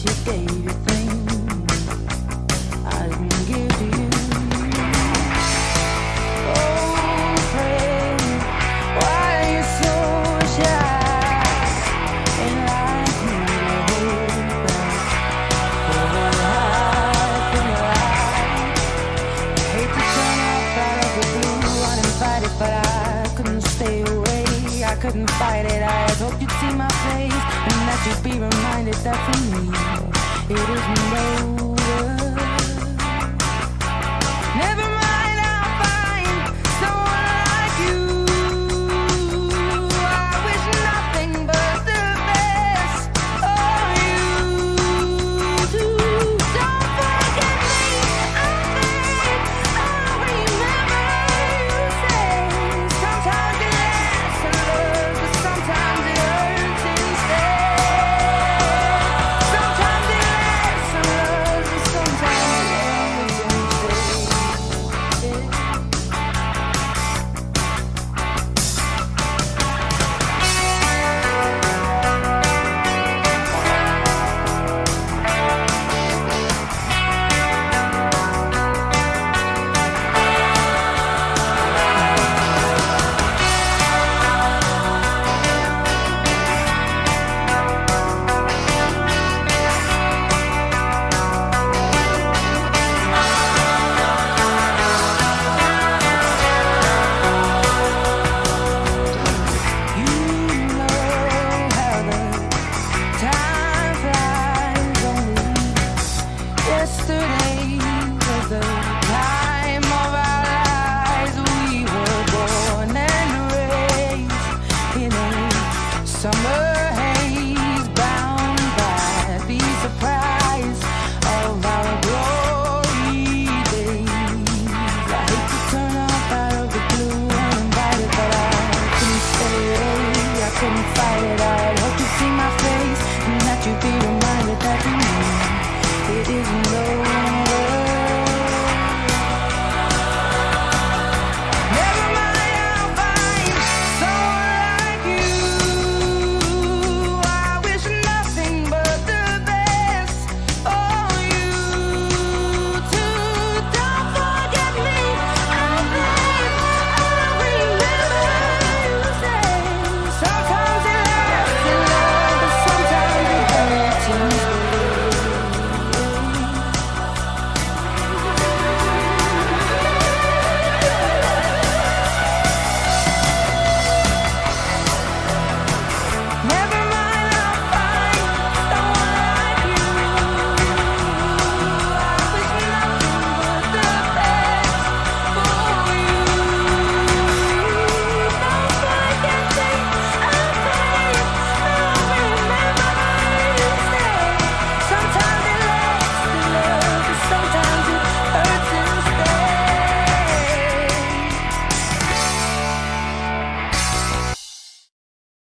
she gave you things I didn't give to you. Oh, friend, why are you so shy? Ain't like me to hold back for the life in your eyes. I hate to turn up out of the blue uninvited, but I couldn't stay away. I couldn't fight it. I had hoped you'd see my face and that you'd be reminded that for me it isn't over.